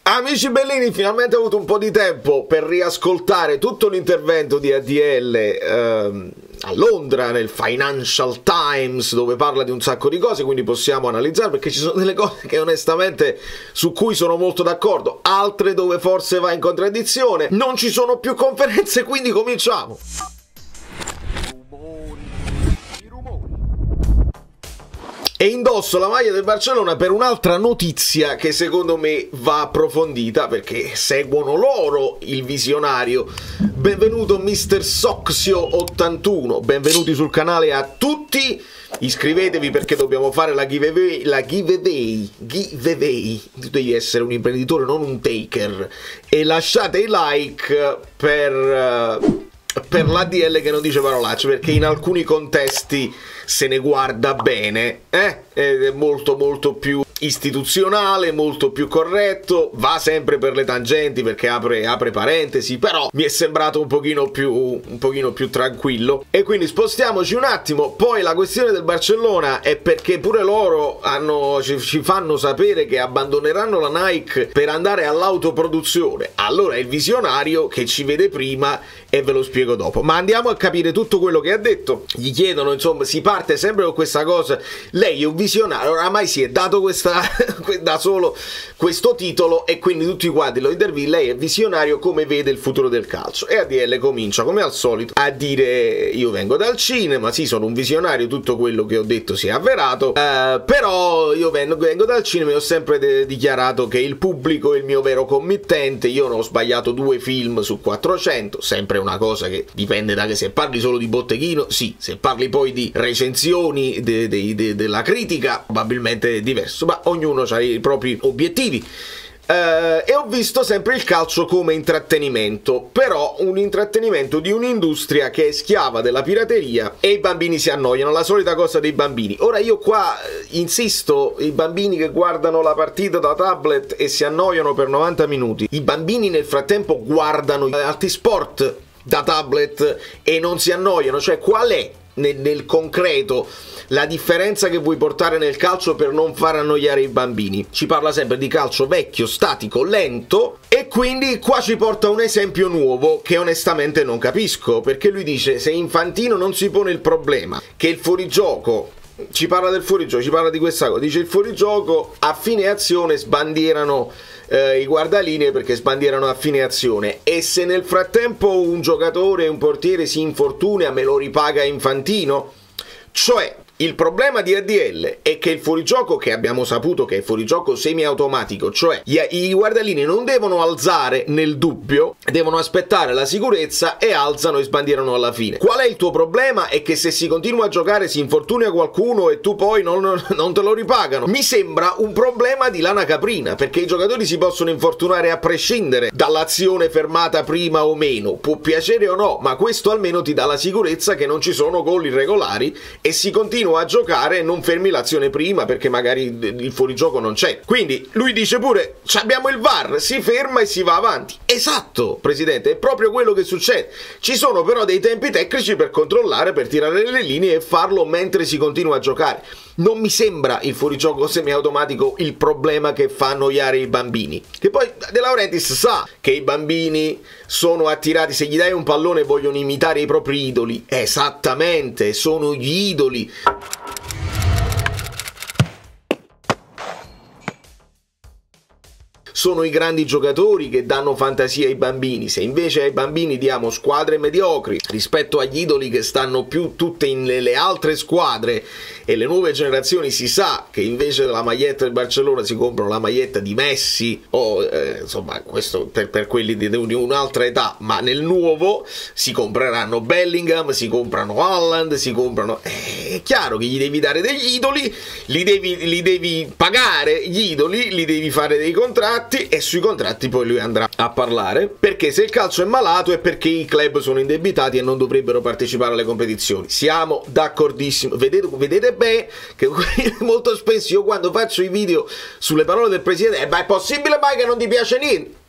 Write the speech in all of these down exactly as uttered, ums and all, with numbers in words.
Amici bellini, finalmente ho avuto un po' di tempo per riascoltare tutto l'intervento di A D L ehm, a Londra nel Financial Times, dove parla di un sacco di cose, quindi possiamo analizzare, perché ci sono delle cose che onestamente su cui sono molto d'accordo, altre dove forse va in contraddizione. Non ci sono più conferenze, quindi cominciamo. E indosso la maglia del Barcellona per un'altra notizia che secondo me va approfondita, perché seguono loro il visionario. Benvenuto mister Soxio ottantuno, benvenuti sul canale a tutti. Iscrivetevi perché dobbiamo fare la giveaway, la giveaway, giveaway. Tu devi essere un imprenditore, non un taker. E lasciate i like per... Uh, per l'A D L che non dice parolacce, perché in alcuni contesti se ne guarda bene, eh? È molto molto più istituzionale, molto più corretto, va sempre per le tangenti perché apre, apre parentesi, però mi è sembrato un pochino più un pochino più tranquillo. E quindi spostiamoci un attimo. Poi la questione del Barcellona è perché pure loro hanno, ci, ci fanno sapere che abbandoneranno la Nike per andare all'autoproduzione. Allora è il visionario che ci vede prima e ve lo spiego dopo, ma andiamo a capire tutto quello che ha detto. Gli chiedono, insomma, si parte sempre con questa cosa, lei è un visionario, oramai si è dato questa da solo questo titolo e quindi tutti quanti lo intervistano, lei è visionario, come vede il futuro del calcio? E A D L comincia come al solito a dire: io vengo dal cinema, sì, sono un visionario, tutto quello che ho detto si è avverato, uh, però io vengo, vengo dal cinema e ho sempre dichiarato che il pubblico è il mio vero committente, io non ho sbagliato due film su quattrocento, sempre una cosa che dipende da che, se parli solo di botteghino sì, se parli poi di recensioni de, de, de, della critica probabilmente è diverso, ma ognuno ha i propri obiettivi. Uh, e ho visto sempre il calcio come intrattenimento, però un intrattenimento di un'industria che è schiava della pirateria e i bambini si annoiano, la solita cosa dei bambini. Ora io qua insisto, i bambini che guardano la partita da tablet e si annoiano per novanta minuti, i bambini nel frattempo guardano altri sport da tablet e non si annoiano, cioè qual è nel, nel concreto la differenza che vuoi portare nel calcio per non far annoiare i bambini? Ci parla sempre di calcio vecchio, statico, lento, e quindi qua ci porta un esempio nuovo che onestamente non capisco, perché lui dice: se Infantino non si pone il problema che il fuorigioco, ci parla del fuorigioco, ci parla di questa cosa, dice il fuorigioco a fine azione sbandierano eh, i guardalinee perché sbandierano a fine azione, e se nel frattempo un giocatore, un portiere si infortuna, me lo ripaga Infantino? Cioè, il problema di A D L è che il fuorigioco, che abbiamo saputo che è fuorigioco semiautomatico, cioè gli, i guardalini non devono alzare nel dubbio, devono aspettare la sicurezza e alzano e sbandierano alla fine. Qual è il tuo problema? È che se si continua a giocare si infortuna qualcuno e tu poi non, non te lo ripagano. Mi sembra un problema di lana caprina, perché i giocatori si possono infortunare a prescindere dall'azione fermata prima o meno, può piacere o no, ma questo almeno ti dà la sicurezza che non ci sono gol irregolari e si continua a giocare e non fermi l'azione prima perché magari il fuorigioco non c'è. Quindi lui dice pure: abbiamo il V A R, si ferma e si va avanti. Esatto, presidente, è proprio quello che succede. Ci sono però dei tempi tecnici per controllare, per tirare le linee e farlo mentre si continua a giocare. Non mi sembra il fuorigioco semiautomatico il problema che fa annoiare i bambini. Che poi De Laurentiis sa che i bambini sono attirati, se gli dai un pallone vogliono imitare i propri idoli. Esattamente, sono gli idoli. Sono i grandi giocatori che danno fantasia ai bambini. Se invece ai bambini diamo squadre mediocri rispetto agli idoli che stanno più tutte nelle altre squadre, e le nuove generazioni si sa che invece della maglietta del Barcellona si comprano la maglietta di Messi o eh, insomma, questo per, per quelli di, di un'altra età, ma nel nuovo si compreranno Bellingham, si comprano Haaland, si comprano... Eh, è chiaro che gli devi dare degli idoli, li devi, li devi pagare gli idoli, li devi fare dei contratti, e sui contratti poi lui andrà a parlare, perché se il calcio è malato è perché i club sono indebitati e non dovrebbero partecipare alle competizioni. Siamo d'accordissimo. Vedete, vedete bene che molto spesso io quando faccio i video sulle parole del presidente, eh, ma è possibile mai che non ti piace niente?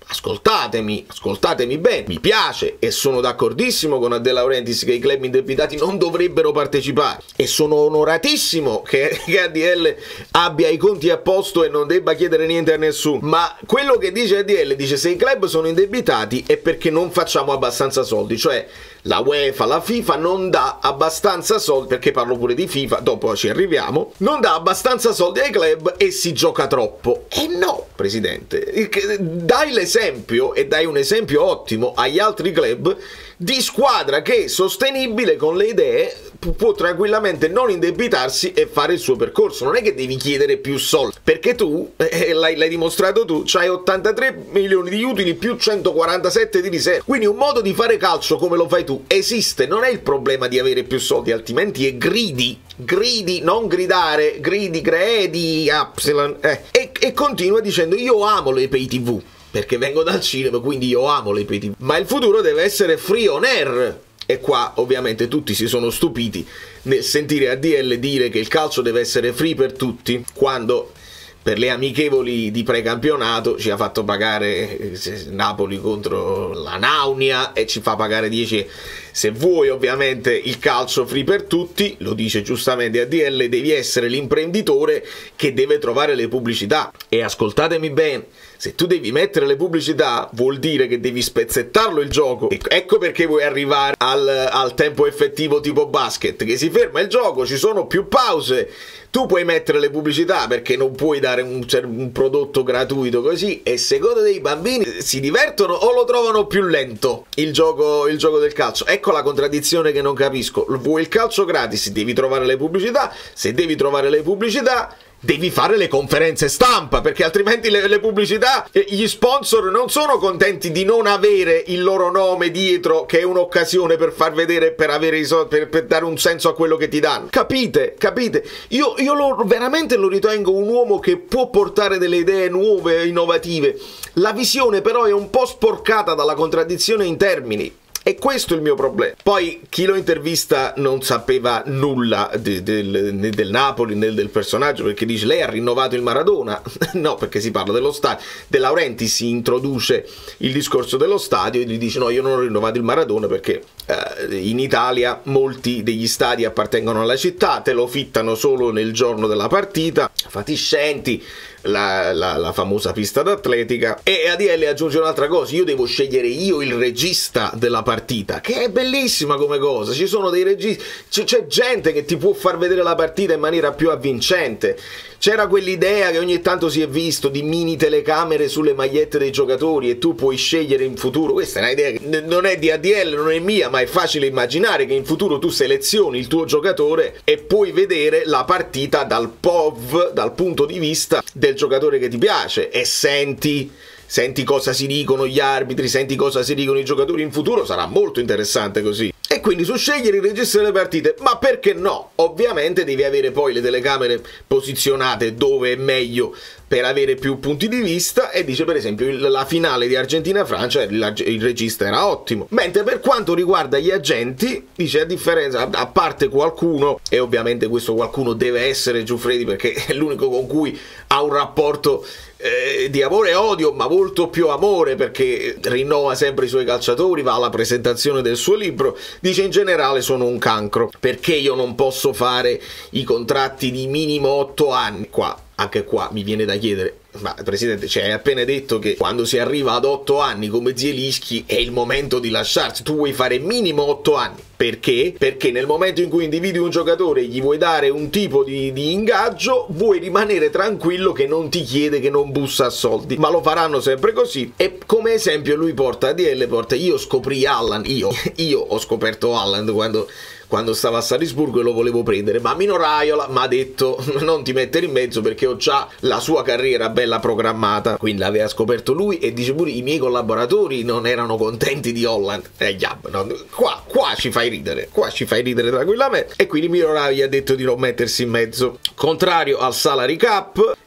ascoltatemi, ascoltatemi bene, mi piace e sono d'accordissimo con De Laurentiis che i club indebitati non dovrebbero partecipare e sono onoratissimo che, che A D L abbia i conti a posto e non debba chiedere niente a nessuno, ma quello che dice A D L dice se i club sono indebitati è perché non facciamo abbastanza soldi, cioè la UEFA, la FIFA non dà abbastanza soldi, perché parlo pure di FIFA, dopo ci arriviamo, non dà abbastanza soldi ai club e si gioca troppo. E no, presidente, dai l'esempio, e dai un esempio ottimo agli altri club, di squadra che è sostenibile con le idee, può tranquillamente non indebitarsi e fare il suo percorso. Non è che devi chiedere più soldi, perché tu, eh, l'hai dimostrato tu, c'hai ottantatré milioni di utili più centoquarantasette di riserve. Quindi un modo di fare calcio come lo fai tu esiste, non è il problema di avere più soldi, altrimenti è gridi, gridi, non gridare, gridi, gredi, epsilon, eh. e, e continua dicendo io amo le pay tv, perché vengo dal cinema, quindi io amo le pay tv, ma il futuro deve essere free on air. E qua ovviamente tutti si sono stupiti nel sentire A D L dire che il calcio deve essere free per tutti, quando per le amichevoli di precampionato ci ha fatto pagare Napoli contro la Naunia e ci fa pagare dieci. Se vuoi ovviamente il calcio free per tutti, lo dice giustamente A D L, devi essere l'imprenditore che deve trovare le pubblicità. E ascoltatemi bene, se tu devi mettere le pubblicità vuol dire che devi spezzettarlo il gioco. Ecco perché vuoi arrivare al, al tempo effettivo tipo basket, che si ferma il gioco, ci sono più pause, tu puoi mettere le pubblicità perché non puoi dare un, un prodotto gratuito così, e secondo te i bambini si divertono o lo trovano più lento il gioco, il gioco del calcio? Ecco la contraddizione che non capisco. Vuoi il calcio gratis, devi trovare le pubblicità, se devi trovare le pubblicità devi fare le conferenze stampa, perché altrimenti le, le pubblicità, gli sponsor non sono contenti di non avere il loro nome dietro, che è un'occasione per far vedere, per avere i soldi, per, per dare un senso a quello che ti danno. Capite? Capite? Io, io lo, veramente lo ritengo un uomo che può portare delle idee nuove, innovative. La visione però è un po' sporcata dalla contraddizione in termini. E questo è il mio problema. Poi chi lo intervista non sapeva nulla de, del, né del Napoli né del personaggio, perché dice lei ha rinnovato il Maradona. No, perché si parla dello stadio. De Laurentiis si introduce il discorso dello stadio e gli dice no, io non ho rinnovato il Maradona perché eh, in Italia molti degli stadi appartengono alla città, te lo fittano solo nel giorno della partita, fatiscenti. La, la, la famosa pista d'atletica. E A D L aggiunge un'altra cosa: io devo scegliere io il regista della partita, che è bellissima come cosa. Ci sono dei registi, c'è gente che ti può far vedere la partita in maniera più avvincente. C'era quell'idea che ogni tanto si è visto di mini telecamere sulle magliette dei giocatori e tu puoi scegliere in futuro. Questa è un'idea che non è di A D L, non è mia, ma è facile immaginare che in futuro tu selezioni il tuo giocatore e puoi vedere la partita dal P O V, dal punto di vista del giocatore che ti piace, e senti senti cosa si dicono gli arbitri, senti cosa si dicono i giocatori. In futuro sarà molto interessante così. E quindi su scegliere il registro delle partite, ma perché no? Ovviamente devi avere poi le telecamere posizionate dove è meglio per avere più punti di vista, e dice per esempio la finale di Argentina-Francia il, il regista era ottimo. Mentre per quanto riguarda gli agenti dice a differenza, a parte qualcuno, e ovviamente questo qualcuno deve essere Giuffredi perché è l'unico con cui ha un rapporto eh, di amore e odio, ma molto più amore perché rinnova sempre i suoi calciatori, va alla presentazione del suo libro, dice in generale sono un cancro perché io non posso fare i contratti di minimo otto anni. Qua anche qua mi viene da chiedere, ma Presidente, cioè, hai appena detto che quando si arriva ad otto anni come Zielinski è il momento di lasciarsi, tu vuoi fare minimo otto anni. Perché? Perché nel momento in cui individui un giocatore e gli vuoi dare un tipo di, di ingaggio, vuoi rimanere tranquillo che non ti chiede, che non bussa a soldi, ma lo faranno sempre così. E come esempio lui porta A D L, porta io scoprì Haaland, io, io ho scoperto Haaland quando... quando stava a Salisburgo e lo volevo prendere, ma Mino Raiola mi ha detto non ti mettere in mezzo perché ho già la sua carriera bella programmata, quindi l'aveva scoperto lui. E dice pure i miei collaboratori non erano contenti di Haaland. Eh, yeah, no, qua, qua ci fai ridere, qua ci fai ridere tranquillamente. E quindi Mino Raiola gli ha detto di non mettersi in mezzo. Contrario al salary cap,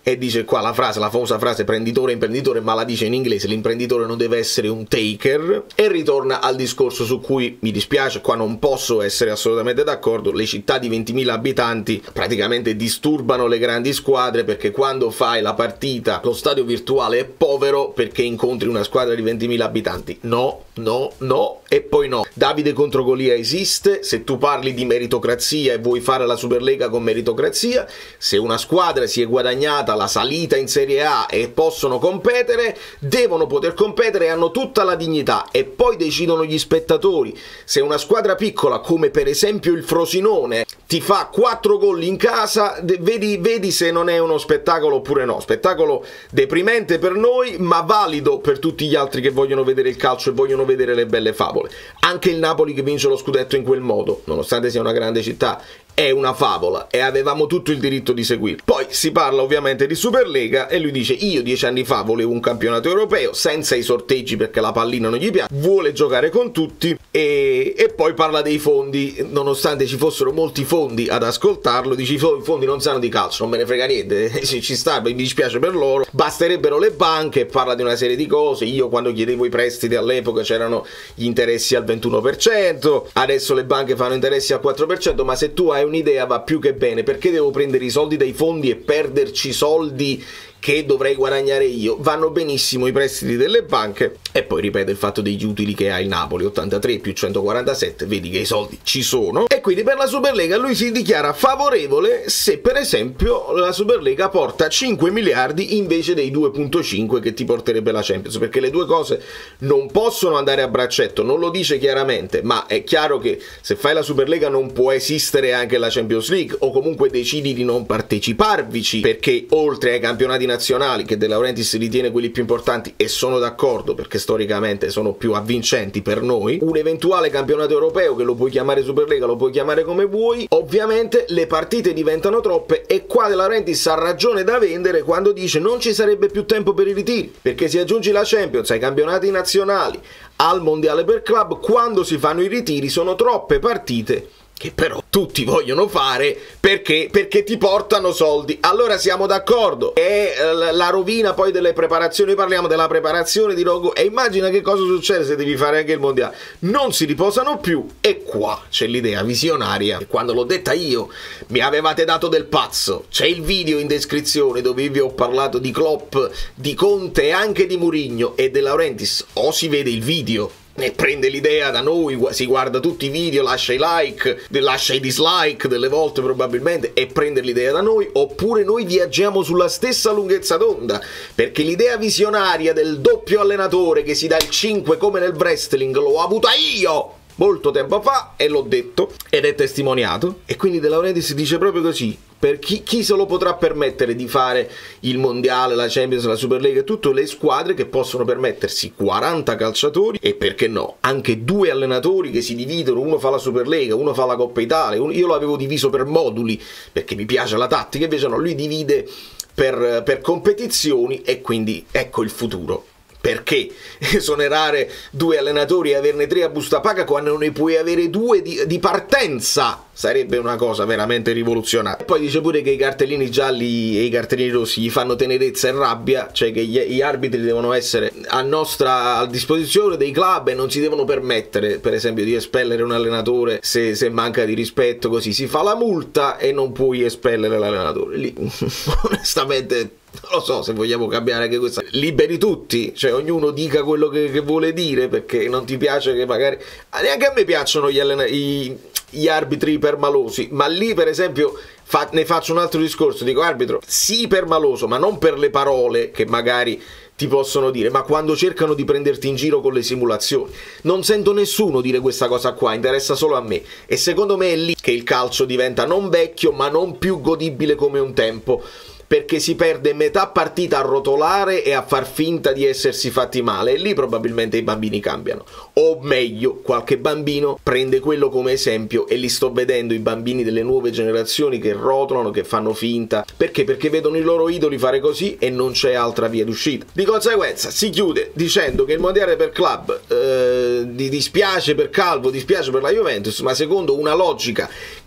e dice qua la frase, la famosa frase prenditore imprenditore, ma la dice in inglese, l'imprenditore non deve essere un taker, e ritorna al discorso su cui mi dispiace, qua non posso essere assolutamente d'accordo. Le città di ventimila abitanti praticamente disturbano le grandi squadre, perché quando fai la partita lo stadio virtuale è povero perché incontri una squadra di ventimila abitanti. No, no, no e poi no. Davide contro Golia esiste. Se tu parli di meritocrazia e vuoi fare la Superlega con meritocrazia, se una squadra si è guadagnata la salita in Serie A e possono competere, devono poter competere e hanno tutta la dignità, e poi decidono gli spettatori. Se una squadra piccola come per esempio il Frosinone ti fa quattro gol in casa, vedi, vedi se non è uno spettacolo oppure no. Spettacolo deprimente per noi, ma valido per tutti gli altri che vogliono vedere il calcio e vogliono vedere le belle favole. Anche il Napoli che vince lo scudetto in quel modo, nonostante sia una grande città, è una favola e avevamo tutto il diritto di seguirlo. Poi si parla ovviamente di Superlega e lui dice: io dieci anni fa volevo un campionato europeo senza i sorteggi perché la pallina non gli piace, vuole giocare con tutti, e, e poi parla dei fondi, nonostante ci fossero molti fondi ad ascoltarlo, dice: i fondi non sanno di calcio, non me ne frega niente, ci sta, mi dispiace per loro, basterebbero le banche. Parla di una serie di cose. Io quando chiedevo i prestiti all'epoca c'erano gli interessi al ventuno per cento, adesso le banche fanno interessi al quattro per cento, ma se tu hai un'idea va più che bene. Perché devo prendere i soldi dai fondi e perderci soldi che dovrei guadagnare io? Vanno benissimo i prestiti delle banche. E poi ripeto il fatto degli utili che ha il Napoli, ottantatré più centoquarantasette, vedi che i soldi ci sono. E quindi per la Superlega lui si dichiara favorevole se per esempio la Superlega porta cinque miliardi invece dei due virgola cinque che ti porterebbe la Champions, perché le due cose non possono andare a braccetto. Non lo dice chiaramente, ma è chiaro che se fai la Superlega non può esistere anche la Champions League, o comunque decidi di non parteciparvici, perché oltre ai campionati nazionali che De Laurentiis ritiene quelli più importanti, e sono d'accordo perché storicamente sono più avvincenti per noi, un eventuale campionato europeo, che lo puoi chiamare Superlega, lo puoi chiamare come vuoi, ovviamente le partite diventano troppe, e qua De Laurentiis ha ragione da vendere quando dice non ci sarebbe più tempo per i ritiri, perché se aggiungi la Champions ai campionati nazionali, al mondiale per club, quando si fanno i ritiri sono troppe partite che però tutti vogliono fare perché, perché ti portano soldi. Allora siamo d'accordo. È la rovina poi delle preparazioni. Parliamo della preparazione di Rogo, e immagina che cosa succede se devi fare anche il mondiale. Non si riposano più, e qua c'è l'idea visionaria, e quando l'ho detta io mi avevate dato del pazzo. C'è il video in descrizione dove vi ho parlato di Klopp, di Conte e anche di Mourinho e De Laurentiis. O si vede il video e prende l'idea da noi, si guarda tutti i video, lascia i like, lascia i dislike delle volte probabilmente, e prende l'idea da noi, oppure noi viaggiamo sulla stessa lunghezza d'onda, perché l'idea visionaria del doppio allenatore che si dà il cinque come nel wrestling l'ho avuta io molto tempo fa, e l'ho detto ed è testimoniato. E quindi De Laurentiis dice proprio così: per chi, chi se lo potrà permettere di fare il mondiale, la Champions, la Superlega e tutte le squadre che possono permettersi quaranta calciatori, e perché no anche due allenatori che si dividono, uno fa la Superlega, uno fa la Coppa Italia. Io lo avevo diviso per moduli perché mi piace la tattica, invece no, lui divide per, per competizioni, e quindi ecco il futuro. Perché esonerare due allenatori e averne tre a busta paga quando ne puoi avere due di, di partenza? Sarebbe una cosa veramente rivoluzionaria. E poi dice pure che i cartellini gialli e i cartellini rossi gli fanno tenerezza e rabbia, cioè che gli, gli arbitri devono essere a nostra a disposizione dei club e non si devono permettere, per esempio, di espellere un allenatore se, se manca di rispetto. Così si fa la multa e non puoi espellere l'allenatore. Lì onestamente non lo so se vogliamo cambiare anche questa. Liberi tutti, cioè ognuno dica quello che, che vuole dire, perché non ti piace che magari... Neanche a me piacciono gli, i, gli arbitri permalosi, ma lì per esempio fa, ne faccio un altro discorso, dico arbitro, sì permaloso, ma non per le parole che magari ti possono dire, ma quando cercano di prenderti in giro con le simulazioni. Non sento nessuno dire questa cosa qua, interessa solo a me, e secondo me è lì che il calcio diventa non vecchio ma non più godibile come un tempo, perché si perde metà partita a rotolare e a far finta di essersi fatti male, e lì probabilmente i bambini cambiano. O meglio, qualche bambino prende quello come esempio, e li sto vedendo i bambini delle nuove generazioni che rotolano, che fanno finta. Perché? Perché vedono i loro idoli fare così e non c'è altra via d'uscita. Di conseguenza si chiude dicendo che il mondiale per club eh, di dispiace per Calvo, dispiace per la Juventus, ma secondo una logica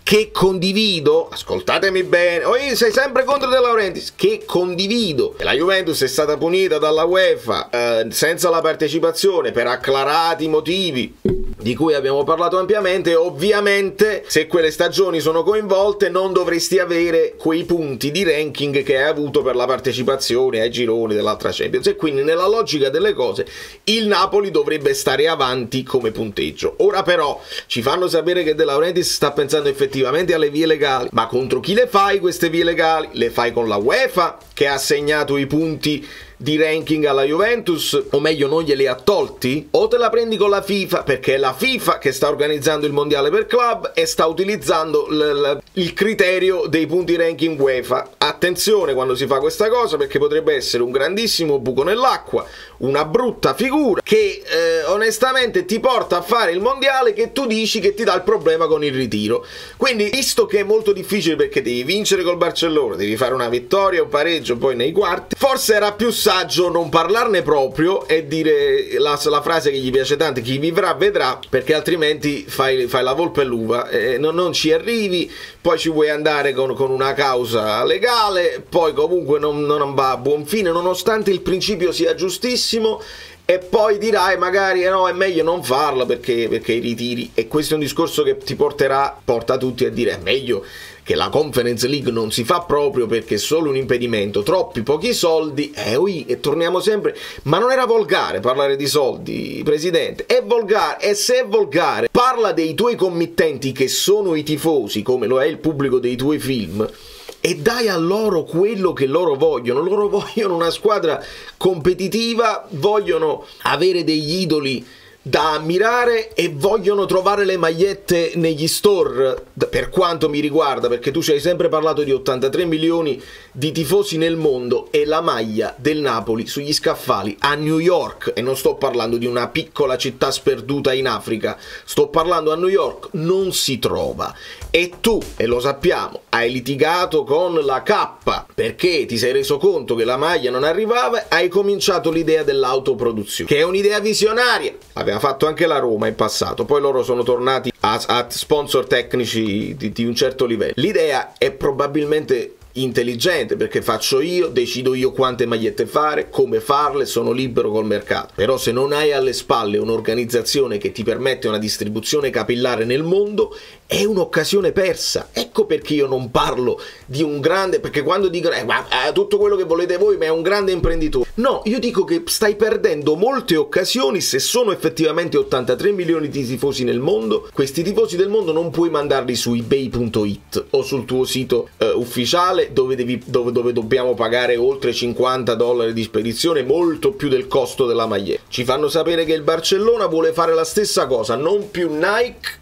che condivido, ascoltatemi bene, oh, sei sempre contro De Laurentiis, che condivido. La Juventus è stata punita dalla UEFA eh, senza la partecipazione per acclarati motivi di cui abbiamo parlato ampiamente. Ovviamente se quelle stagioni sono coinvolte non dovresti avere quei punti di ranking che hai avuto per la partecipazione ai gironi dell'altra Champions, e quindi nella logica delle cose il Napoli dovrebbe stare avanti come punteggio. Ora però ci fanno sapere che De Laurentiis sta pensando effettivamente alle vie legali, ma contro chi le fai queste vie legali? Le fai con la UEFA che ha assegnato i punti di ranking alla Juventus, o meglio non glieli ha tolti, o te la prendi con la FIFA, perché è la FIFA che sta organizzando il mondiale per club e sta utilizzando l- l- il criterio dei punti ranking UEFA. Attenzione quando si fa questa cosa, perché potrebbe essere un grandissimo buco nell'acqua, una brutta figura che eh, onestamente ti porta a fare il mondiale che tu dici che ti dà il problema con il ritiro. Quindi, visto che è molto difficile perché devi vincere col Barcellona, devi fare una vittoria, un pareggio poi nei quarti, forse era più saggio non parlarne proprio e dire la, la frase che gli piace tanto: chi vivrà vedrà, perché altrimenti fai, fai la volpe e l'uva, eh, non, non ci arrivi, poi ci vuoi andare con, con una causa legale, poi comunque non, non va a buon fine nonostante il principio sia giustissimo, e poi dirai magari eh no, è meglio non farlo perché, perché i ritiri, e questo è un discorso che ti porterà, porta tutti a dire è meglio che la Conference League non si fa proprio perché è solo un impedimento, troppi pochi soldi, eh ui, e torniamo sempre, ma non era volgare parlare di soldi, presidente? È volgare, e se è volgare, parla dei tuoi committenti che sono i tifosi, come lo è il pubblico dei tuoi film, e dai a loro quello che loro vogliono. Loro vogliono una squadra competitiva, vogliono avere degli idoli da ammirare e vogliono trovare le magliette negli store, per quanto mi riguarda, perché tu ci hai sempre parlato di ottantatré milioni di tifosi nel mondo e la maglia del Napoli sugli scaffali a New York, e non sto parlando di una piccola città sperduta in Africa, sto parlando a New York, non si trova. E tu, e lo sappiamo, hai litigato con la K perché ti sei reso conto che la maglia non arrivava, hai cominciato l'idea dell'autoproduzione, che è un'idea visionaria, aveva fatto anche la Roma in passato, poi loro sono tornati a, a sponsor tecnici di, di un certo livello. L'idea è probabilmente intelligente perché faccio io, decido io quante magliette fare, come farle, sono libero col mercato. Però se non hai alle spalle un'organizzazione che ti permette una distribuzione capillare nel mondo, è un'occasione persa. Ecco perché io non parlo di un grande, perché quando dico eh, ma, eh, tutto quello che volete voi, ma è un grande imprenditore, no, io dico che stai perdendo molte occasioni. Se sono effettivamente ottantatré milioni di tifosi nel mondo, questi tifosi del mondo non puoi mandarli su ebay punto it o sul tuo sito eh, ufficiale, Dove, devi, dove, dove dobbiamo pagare oltre cinquanta dollari di spedizione, molto più del costo della maglietta. Ci fanno sapere che il Barcellona vuole fare la stessa cosa, non più Nike,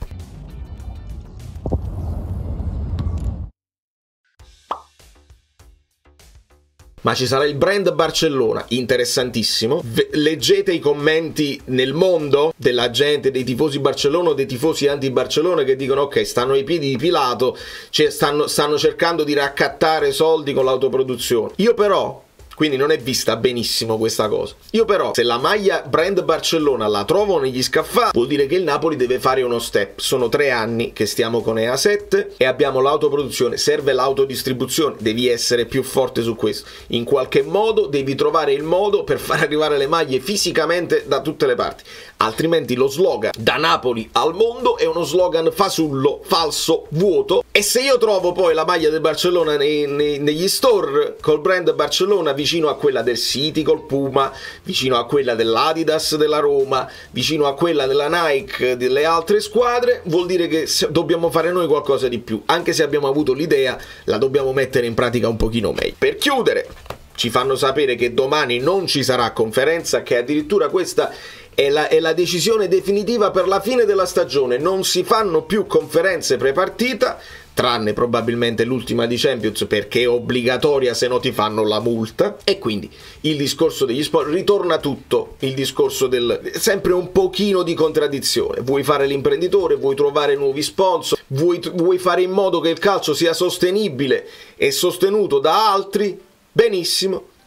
ma ci sarà il brand Barcellona, interessantissimo. V- leggete i commenti nel mondo della gente, dei tifosi Barcellona o dei tifosi anti-Barcellona che dicono ok, stanno ai piedi di Pilato, cioè stanno, stanno cercando di raccattare soldi con l'autoproduzione. Io però, quindi non è vista benissimo questa cosa, io però se la maglia brand Barcellona la trovo negli scaffali, vuol dire che il Napoli deve fare uno step. Sono tre anni che stiamo con E A sette e abbiamo l'autoproduzione, serve l'autodistribuzione, devi essere più forte su questo, in qualche modo devi trovare il modo per far arrivare le maglie fisicamente da tutte le parti, altrimenti lo slogan da Napoli al mondo è uno slogan fasullo, falso, vuoto. E se io trovo poi la maglia del Barcellona nei, nei, negli store col brand Barcellona vicino a quella del City col Puma, vicino a quella dell'Adidas della Roma, vicino a quella della Nike delle altre squadre, vuol dire che dobbiamo fare noi qualcosa di più. Anche se abbiamo avuto l'idea, la dobbiamo mettere in pratica un pochino meglio. Per chiudere, ci fanno sapere che domani non ci sarà conferenza, che addirittura questa è la, è la decisione definitiva per la fine della stagione. Non si fanno più conferenze prepartita, tranne probabilmente l'ultima di Champions perché è obbligatoria, se no ti fanno la multa. E quindi il discorso degli sport ritorna tutto, il discorso del sempre un pochino di contraddizione. Vuoi fare l'imprenditore, vuoi trovare nuovi sponsor, vuoi, vuoi fare in modo che il calcio sia sostenibile e sostenuto da altri, benissimo,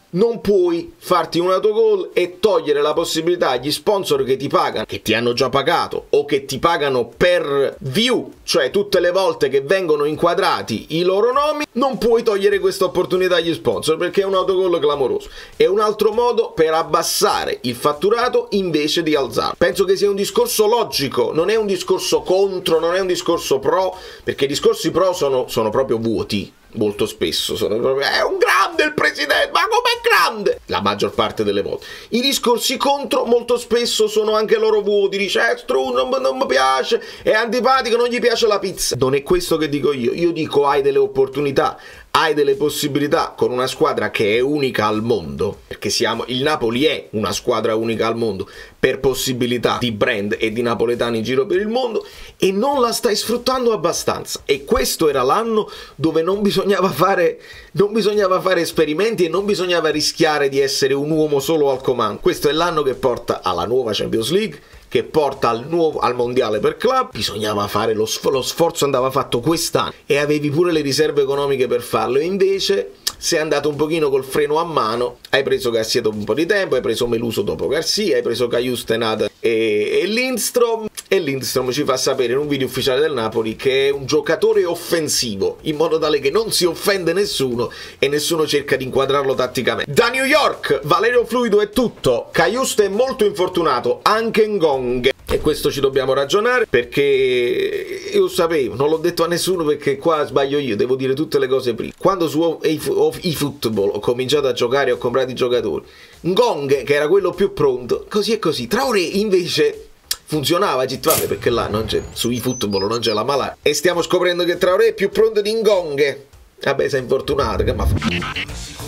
non puoi farti un autogol e togliere la possibilità agli sponsor che ti pagano, che ti hanno già pagato o che ti pagano per view, cioè tutte le volte che vengono inquadrati i loro nomi, non puoi togliere questa opportunità agli sponsor perché è un autogol clamoroso. È un altro modo per abbassare il fatturato invece di alzarlo. Penso che sia un discorso logico, non è un discorso contro, non è un discorso pro, perché i discorsi pro sono, sono proprio vuoti. Molto spesso sono proprio è un grande il presidente, ma com'è grande? La maggior parte delle volte. I discorsi contro molto spesso sono anche loro vuoti, dice eh, Stru, non, non mi piace, è antipatico, non gli piace la pizza. Non è questo che dico io, io dico hai delle opportunità, hai delle possibilità con una squadra che è unica al mondo, perché siamo, il Napoli è una squadra unica al mondo per possibilità di brand e di napoletani in giro per il mondo, e non la stai sfruttando abbastanza. E questo era l'anno dove non bisognava fare non bisognava fare esperimenti e non bisognava rischiare di essere un uomo solo al comando. Questo è l'anno che porta alla nuova Champions League, che porta al, nuovo, al mondiale per club. Bisognava fare lo, sf lo sforzo, andava fatto quest'anno e avevi pure le riserve economiche per farlo, e invece sei andato un pochino col freno a mano, hai preso Garcia dopo un po' di tempo, hai preso Meluso dopo Garcia, hai preso Karius, Tenat e, e Lindstrom, e Lindstrom ci fa sapere in un video ufficiale del Napoli che è un giocatore offensivo, in modo tale che non si offende nessuno e nessuno cerca di inquadrarlo tatticamente. Da New York, Valerio Fluido è tutto, Karius è molto infortunato, anche Ngong, e questo ci dobbiamo ragionare, perché io sapevo, non l'ho detto a nessuno perché qua sbaglio io, devo dire tutte le cose prima. Quando su eFootball ho cominciato a giocare e ho comprato i giocatori, Ngong, che era quello più pronto, così e così, Traoré invece funzionava, vabbè, perché là non c'è, su eFootball non c'è la mala, e stiamo scoprendo che Traoré è più pronto di Ngong. Vabbè, sei infortunato, che ma